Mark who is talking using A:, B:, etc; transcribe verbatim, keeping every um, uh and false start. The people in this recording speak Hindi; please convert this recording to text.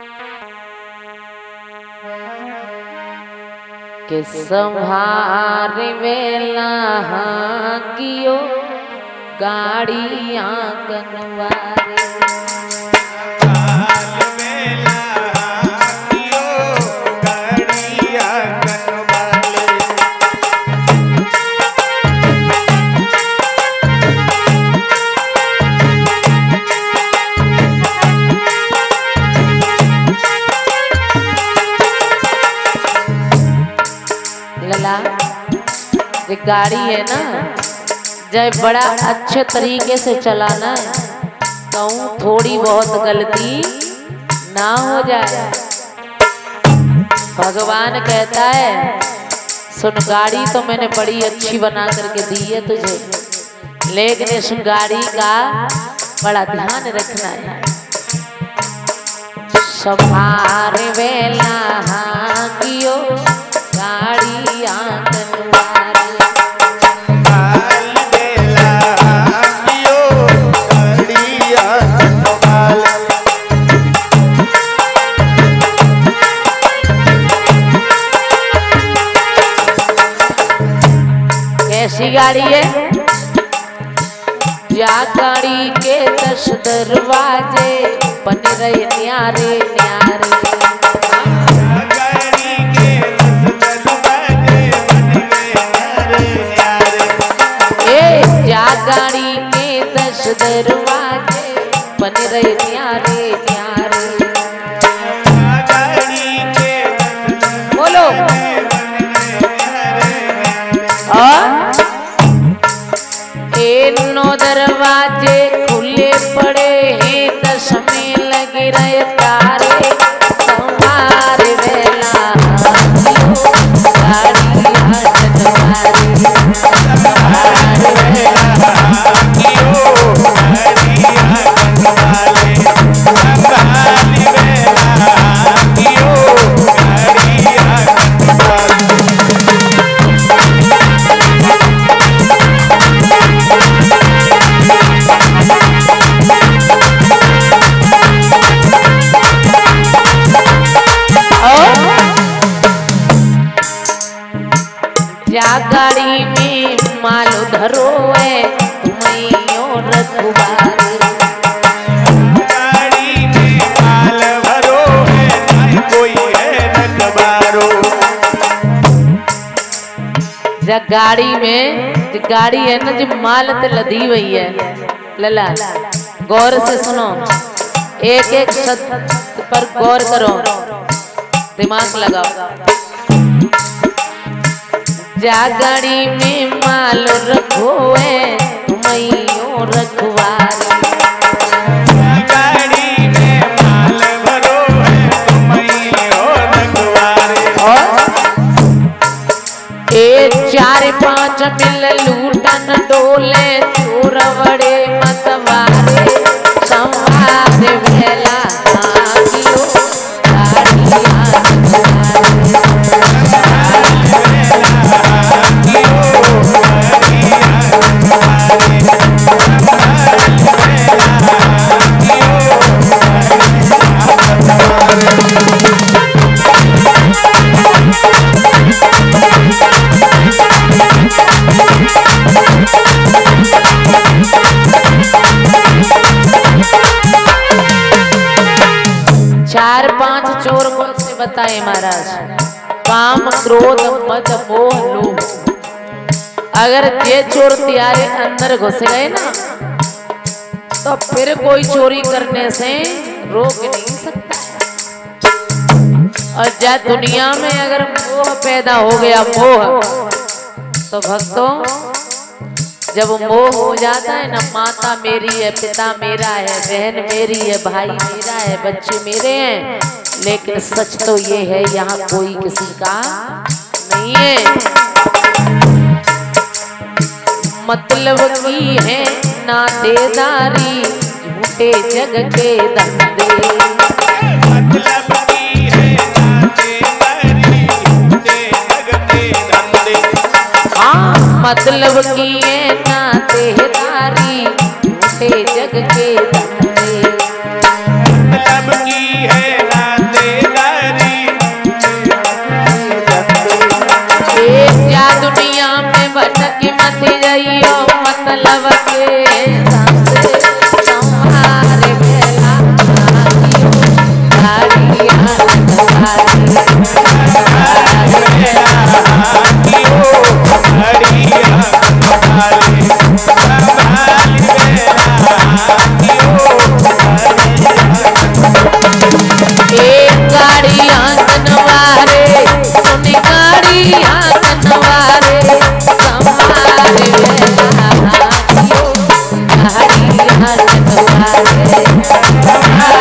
A: के संभार वेला कियो गाड़ियां कनवारे ये गाड़ी है ना, जब बड़ा अच्छे तरीके से चलाना है, कहूँ थोड़ी बहुत गलती ना हो जाए। भगवान कहता है सुन, गाड़ी तो मैंने बड़ी अच्छी बना करके दी है तुझे, लेकिन इस गाड़ी का बड़ा ध्यान रखना है। संभार वेला कियो गाड़ियां कैसी गाड़ी है? जा गाड़ी के दस दरवाजे बन रहे न्यारे न्यारे, गाड़ी के दस दरवाजे बन रहे न्यारे न्यारे। ए जा गाड़ी के दस दरवाजे बन रहे न्यारे न्यारे, गाड़ी के बोलो और नौ दरवाजे खुले पड़े हैं, दस में लगे रहे तारे। संभार वेला गाड़ी में माल धरो है तुम्हें रखवारे, गाड़ी में माल भरो है नहीं कोई है रखवारो। जब गाड़ी में गाड़ी है ना, जो माल तो लदी हुई है, लला गौर से सुनो, एक एक शब्द पर गौर करो, दिमाग लगाओ। जा गाड़ी में माल रखो है तुम्हें रखवारे, गाड़ी में माल भरो है तुम्हें रखवारे। एक चार पांच मिल लूटन डोले चोर बड़े मतवारे। संभार वेला चार पांच चोर कौन से बताए महाराज? काम क्रोध मद मोह लोभ। अगर ये चोर तुम्हारे अंदर घुस गए ना, तो फिर कोई चोरी करने से रोक नहीं सकता। और जब दुनिया में अगर मोह पैदा हो गया, मोह, तो भक्तों जब मोह हो जाता है ना, माता मेरी है, पिता मेरा है, बहन मेरी है, भाई मेरा है, बच्चे मेरे हैं, लेकिन सच तो ये है यहाँ कोई किसी का नहीं है। मतलब की है नातेदारी, झूठे जग के धंधे। मतलब की है नातेदारी, झूठे जग के धंधे। हाँ, मतलब की है नातेदारी, झूठे जग के धंधे। मतलब की है रे